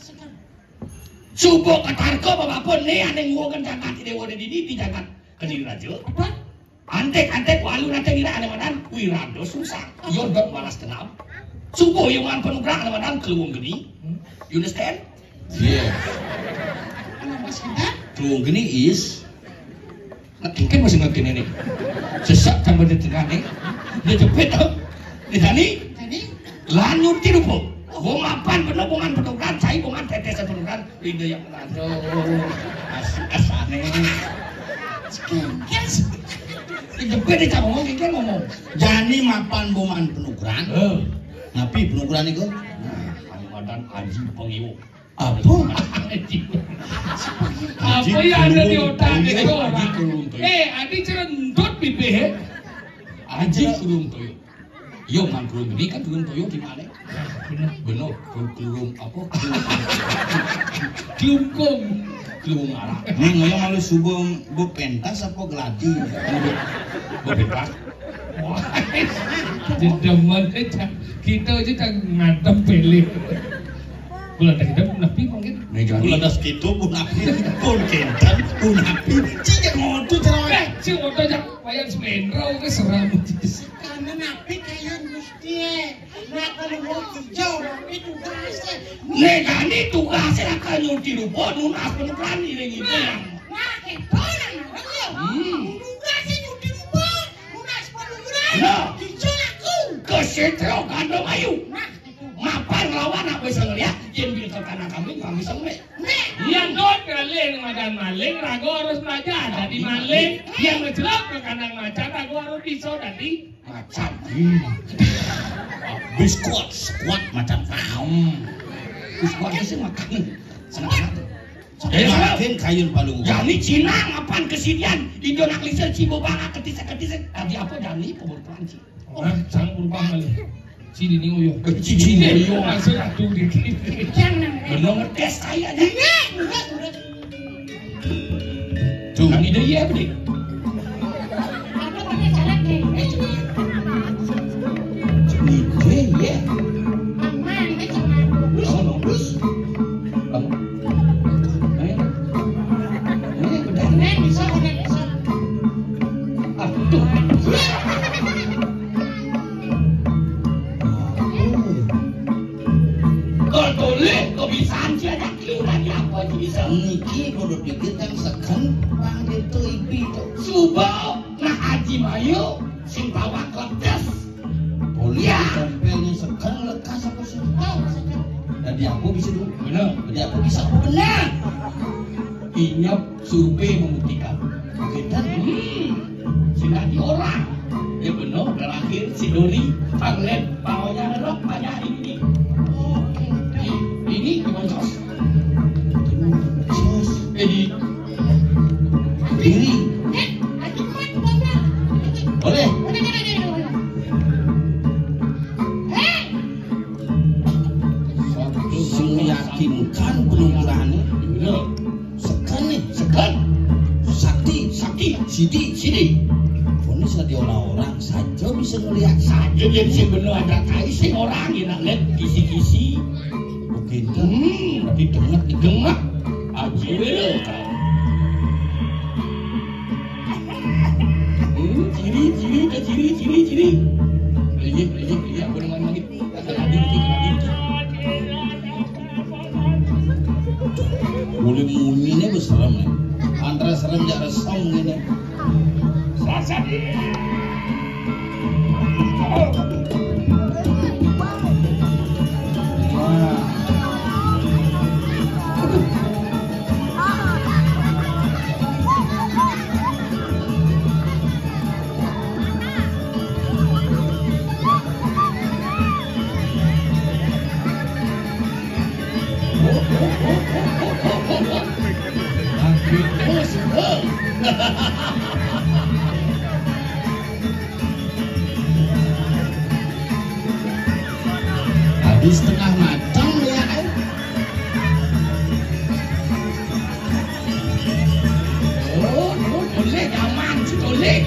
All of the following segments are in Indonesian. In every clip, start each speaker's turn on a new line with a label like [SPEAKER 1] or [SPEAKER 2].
[SPEAKER 1] Subuh ketarko apapun nih aneh nguakan jagat dewa di jagat kediri raja. Antek walu nanti ngira aneh manan wirado susah. Yon dok balas kenal. Subuh yang man penugrah aneh manan keluung gini. You understand?
[SPEAKER 2] Yeah. Keluung gini is
[SPEAKER 1] kan masih ngerti ini. Sesak tambah di tengah nih. Dia jepit tuh. Di tadi. Lanjut tidur po. Bong mapan bener bongan penugrah. Cai bongan tetes penugrah. Ide yang aduh. Asane. Jepit dia ngomong kan ngomong.
[SPEAKER 2] Jani mapan bongan penugrah. Ngapi penugrah niku?
[SPEAKER 1] Kalimantan Aji Pengiwo.
[SPEAKER 2] Apa?
[SPEAKER 3] Apa yang ada di otak itu orang? Adi cerendut bibir.
[SPEAKER 1] Aji Kurung Toyo. Yo man Kurung ini kan Kurung Toyo di mana? Benar, Kurung apa?
[SPEAKER 3] Klungkung.
[SPEAKER 1] Kurung arah.
[SPEAKER 2] Nih ngoyo malu subuh bu pentas apa geladi?
[SPEAKER 1] Bu pentas.
[SPEAKER 3] Demen kita aja tak ngantem pilih. Bulan kita napi mungkin.
[SPEAKER 2] Bulan das gitu pun napi pun kentan pun napi. Cijak ngotu cerah.
[SPEAKER 3] Cik ngotu jak wayang semendro ke seram.
[SPEAKER 4] Karena napi kayak mesti. Nah kalau mau hijau napi tugasnya.
[SPEAKER 1] Negani tugasnya akan nyuti rupo nunas penuh ini.
[SPEAKER 4] Nah ketorang tugasnya nyuti rupo nunas penuh.
[SPEAKER 1] Nah,
[SPEAKER 4] hijau aku.
[SPEAKER 1] Kesetro gandong ayu. Mapan lawan apa bisa ngeliat yang bil ke kanan kami nggak bisa ngeliat.
[SPEAKER 3] Yang dot maling madan maling rago harus belajar jadi maling yang ngejelak ke kanan macan rago harus bisa jadi
[SPEAKER 1] Macan.
[SPEAKER 2] Biskuat squat macam paham.
[SPEAKER 1] Biskuatnya sih makan. Senang.
[SPEAKER 2] Makin kayun palung.
[SPEAKER 1] Jani Cina ngapan kesinian Indo nak lisan Cibobanga ketisa-ketisa. Tadi apa Jani pemur Perancis.
[SPEAKER 3] orang campur banget. Sini nih uyuh.
[SPEAKER 1] Sini
[SPEAKER 3] uyuh masuk atuh dikit.
[SPEAKER 1] Bener ngetes saya dah. Tuh, kan ide iya beli. Ide ya.
[SPEAKER 2] Niki kudu dikitang seken bang itu ipi itu
[SPEAKER 1] Subau nah Haji Mayu sing bawa kledes
[SPEAKER 2] kuliah tempelnya seken lekas apa sih jadi aku bisa dulu
[SPEAKER 1] bener
[SPEAKER 2] jadi aku bisa aku benar
[SPEAKER 1] Inyap survei membuktikan kita sudah di orang ya bener terakhir si Doni panglet bawanya ngerok banyak ini gimana sos jadi
[SPEAKER 2] diri boleh meyakinkan penugarannya
[SPEAKER 1] bener
[SPEAKER 2] sekan nih
[SPEAKER 1] sekan
[SPEAKER 2] sakti sidi ponis ada orang saja bisa melihat
[SPEAKER 1] saja jadi si bener ada kai si orang yang lihat kisi-kisi
[SPEAKER 2] mungkin
[SPEAKER 1] tapi dengar Aji bener ciri beli aku dengan lagi
[SPEAKER 2] boleh munyinya berserem nih antara serem jara song gini
[SPEAKER 1] sasadi
[SPEAKER 2] habis tengah matang ya
[SPEAKER 1] boleh aman boleh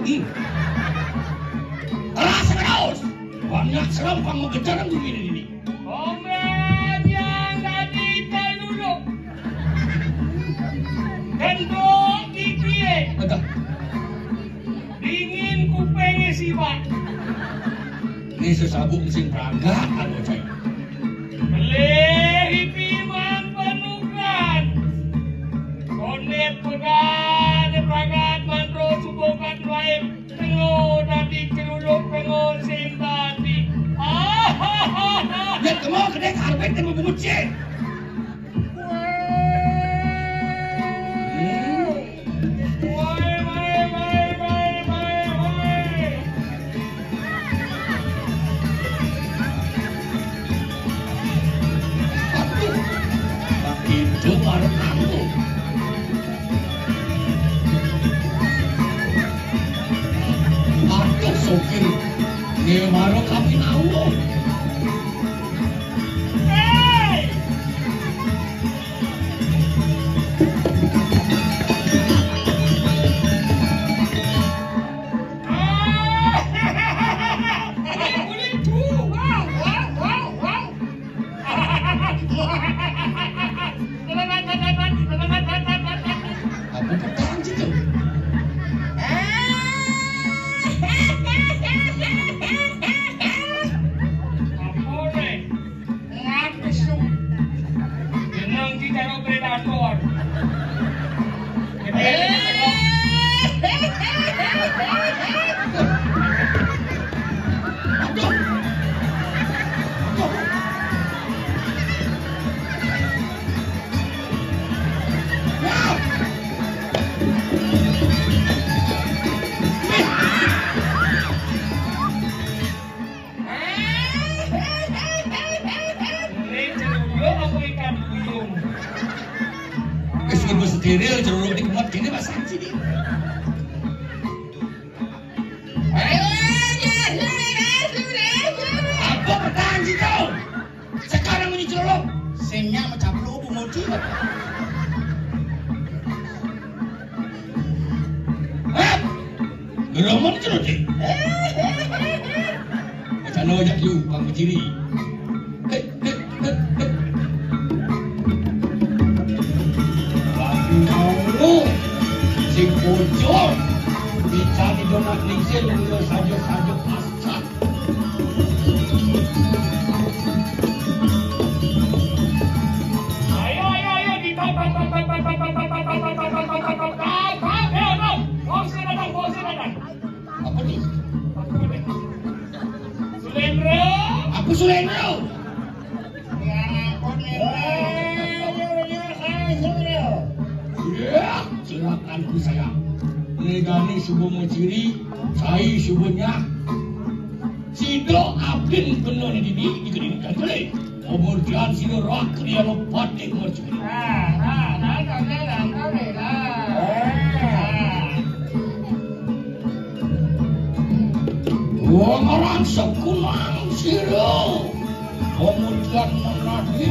[SPEAKER 1] Rasa terus. Banyak serampang mengejaran begini ini.
[SPEAKER 3] Komrad yang tadi duduk. Gendok dikit.
[SPEAKER 1] Ada.
[SPEAKER 3] Dingin kupengnya si Pak.
[SPEAKER 1] Ini sesabuk mesin perangkat atau cai.
[SPEAKER 3] Beli piman penukan. Konet pegat, pegat mandro subukan lain. Tengok tadi ceruduk tengok sin tadi.
[SPEAKER 1] Lihat kamu kedek harbet dan membucin. Itu baru kamu. Aduh sopir, ini baru kami tahu. Apa pertanyaan situ? Steril jeruk di kemot gini pasang sini. Apa pertahan situ? Sekarang ini jeruk.
[SPEAKER 4] Semnya macam lu bumudi.
[SPEAKER 1] Hah? Geromon jeruk deh. Macam mana ajak you, Bang Ciri? Si bocor bisa didonak lingsir mula saja-saja pasca.
[SPEAKER 3] Ayo ditop. Bos datang.
[SPEAKER 1] Apa ni?
[SPEAKER 3] Sulendro.
[SPEAKER 1] Aku Sulendro. Ya, silakanku sayang. Negani subuh menciri, saya subuhnya. Sido abdin kena ni dikendalikan boleh. Kemudian sido roh kriya lepat di mencuri. Orang sekunang sido. Kemudian menadi.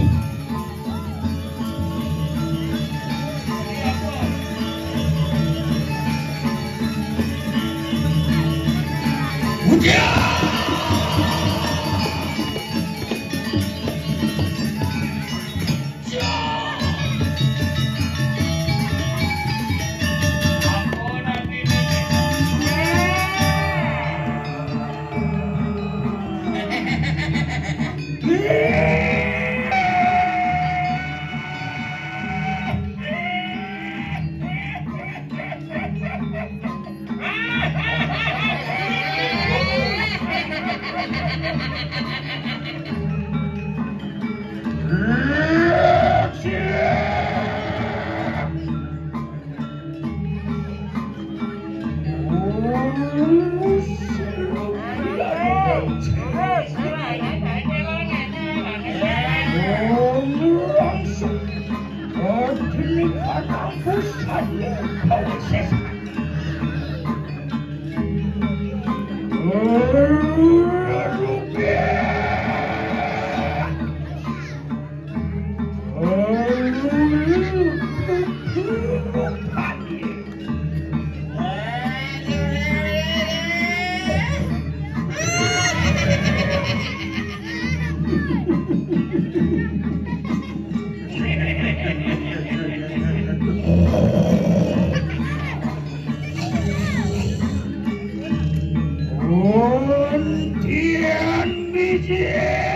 [SPEAKER 1] Undian biji.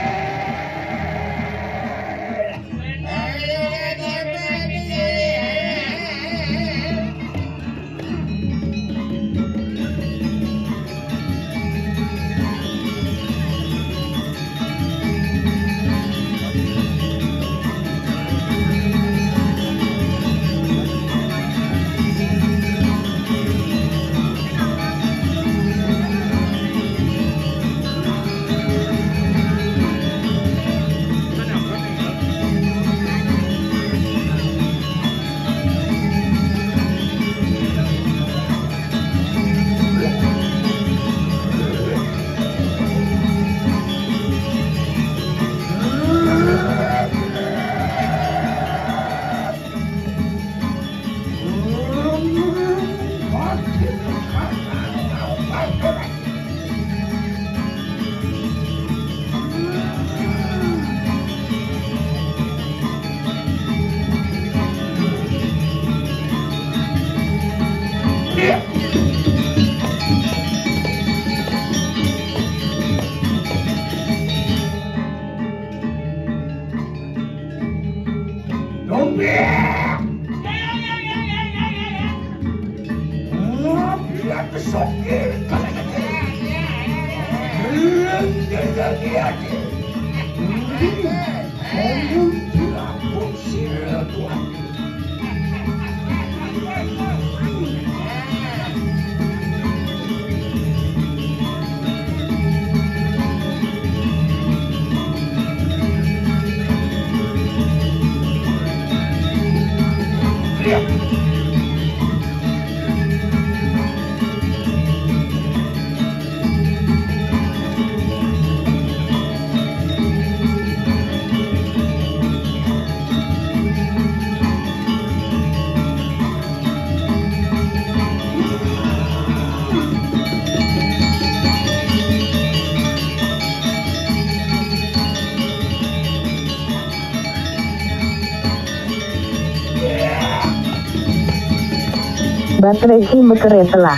[SPEAKER 5] Baterai si bekerja telah.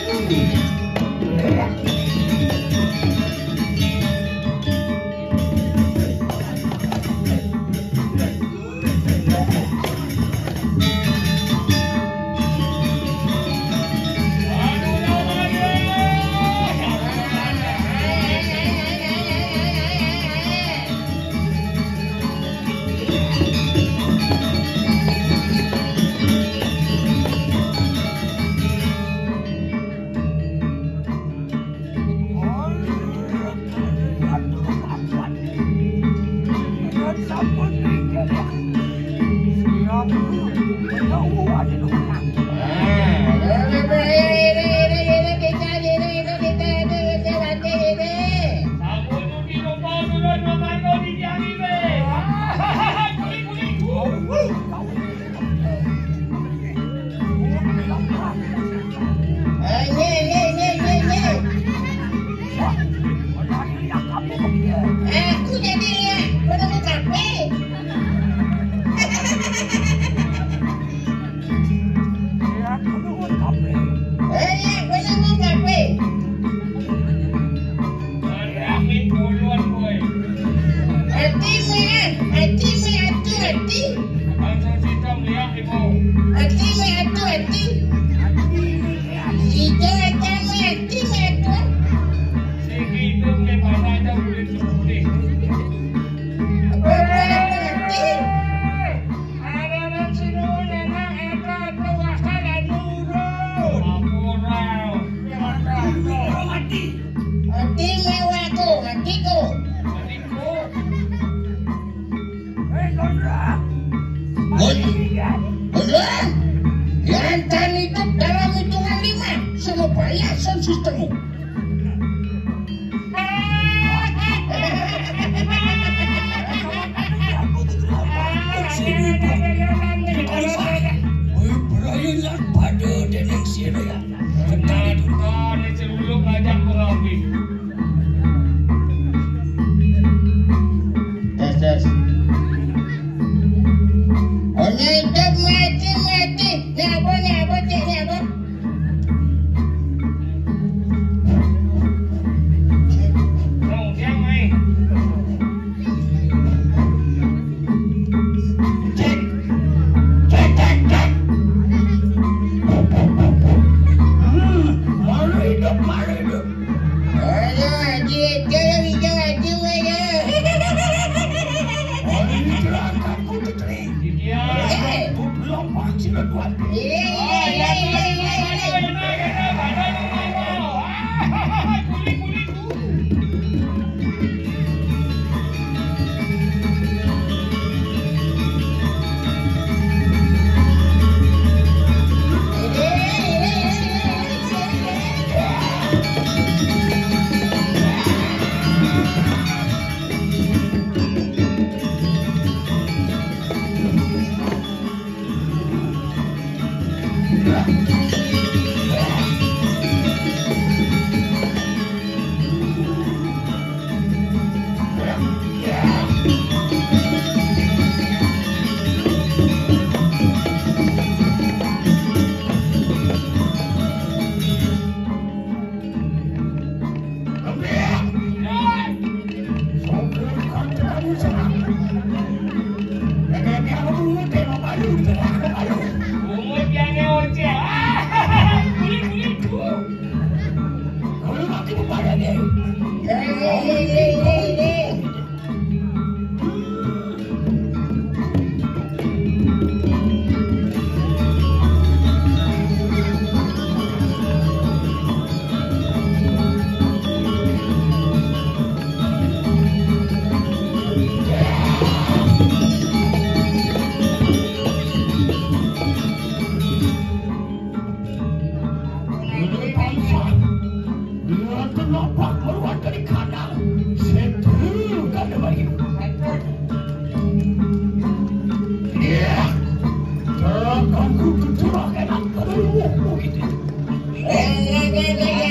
[SPEAKER 1] Lantan itu dalam hitungan 5 semua perhiasan sistemmu. Perayaan pada deneksi ya.
[SPEAKER 3] Kenapa ni celuluk ajak berapi?
[SPEAKER 1] Tes. Onye itu mati. Ni apa?
[SPEAKER 4] gaya